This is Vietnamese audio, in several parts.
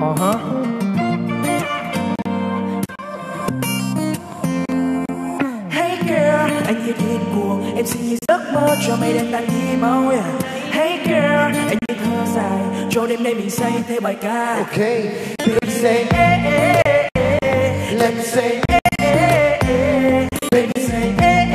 Hey girl, anh như điên cuồng, em xin như giấc mơ cho mây đen tan đi mau. Hey girl, anh như thơ dài, cho đêm nay mình say theo bài ca. Okay, baby say, let me say, baby say,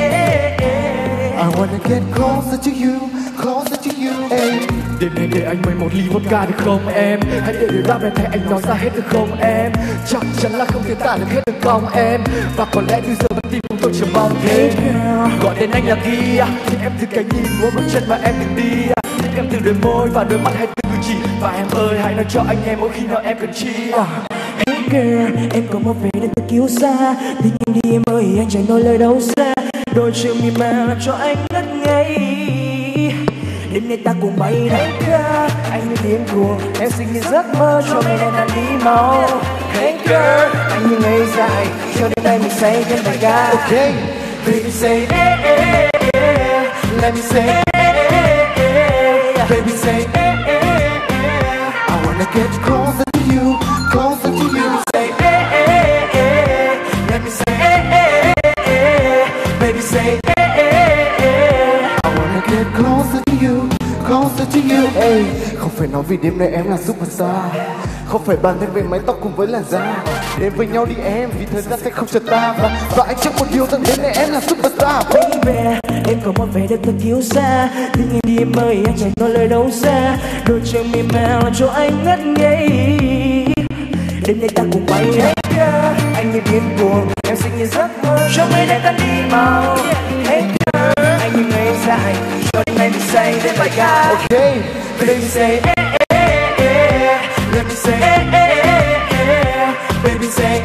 I wanna get closer to you, closer to you. Đêm nay để anh mời một ly vodka được không em? Hãy để rap em thấy anh nói ra hết được không em? Chắc chắn là không thể tả được hết được không em? Và có lẽ từ giờ vẫn tim của tôi chờ mong thế. Gọi tên anh là Kia, thì em từ cái nhìn mỗi bước chân mà em từng đi. Thích em từ đôi môi và đôi mắt hay từ cử chỉ. Và em ơi hãy nói cho anh nghe mỗi khi nào em cần chi. Hey girl, em có một vẻ đẹp thật kiêu sa. Tình em đi em ơi, anh chẳng nói lời đâu xa. Đôi chiều mỉm mà làm cho anh ngất ngây. Đêm nay ta cùng bay hey girl, anh như điên cuồng, em xin như giấc mơ cho mây đen tan đi mau. Hey girl, anh như ngày dài, cho đêm nay mình say trên bài ca. Okay, baby say, let me say, baby say, I wanna get closer to you, closer to you. Say, let me say, baby say, I wanna get closer to you, closer to you. Hey, không phải nói vì đêm nay em là superstar, không phải bàn thêm về mái tóc cùng với làn da. Đến với nhau đi em, vì thời gian sẽ không chờ ta. Và anh chắc một điều rằng đêm nay em là superstar. Baby, em có một vẻ đẹp thật kiêu sa. Tình em đi em ơi, anh chẳng nói lời đâu xa. Đôi chân mềm mại làm cho anh ngất ngây. Đêm nay ta cùng bay hey girl, anh như điên cuồng, em xin như giấc mơ cho mây đen tan đi mau. Hey girl, anh như ngày dài, cho đêm nay mình say đến bài ca. Okay, Baby say, let me say, baby say,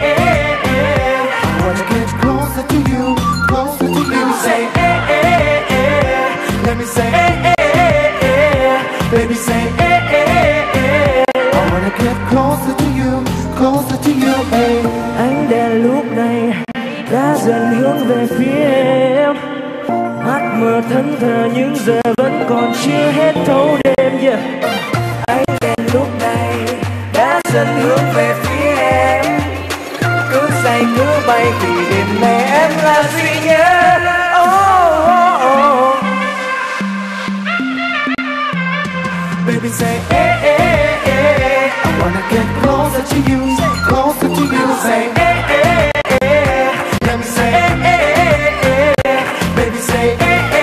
I wanna get closer to you, closer to you. say, Let me say, baby say, I wanna get closer to you, closer to you. Hey, ánh đèn lúc này đã dần hướng về phía em. Mắt mờ thẫn thờ nhưng giờ vẫn còn chưa hết thấu đêm. Yeah. Ánh đèn lúc này đã dần hướng về phía em. Cứ say cứ bay vì đêm nay em là duy nhất. Oh, oh, oh. Baby say, I wanna get closer to you, closer to you. Say, let me say, baby say,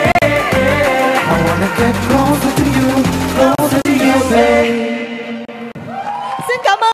I wanna get closer to you, closer to you. Say. Xin cảm ơn